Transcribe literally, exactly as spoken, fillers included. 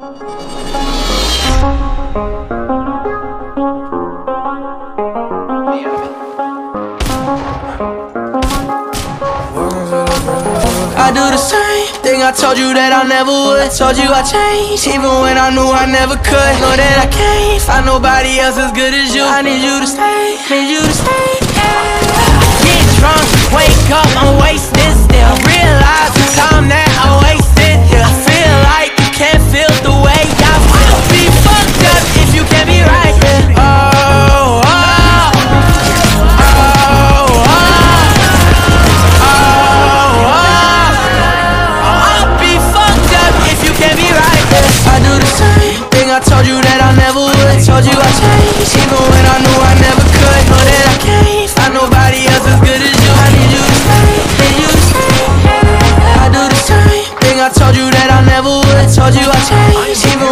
I do the same thing I told you that I never would. Told you I changed, even when I knew I never could. Know that I can't find nobody else as good as you. I need you to stay, need you to stay. Get drunk, wake up, I'm wasted still. Realize the time that I wasted here. I feel like you can't feel the way I feel. Be fucked up if you can't be right here. Oh, oh, oh, oh, oh, oh. I'll be fucked up if you can't be right here. I do the same thing I told you that I never would. Told you I changed, even when I knew I never could. Know that I can't find nobody else as good as you. I need you to stay, need you to stay. I do the same thing I told you that I never would. Told you I changed, even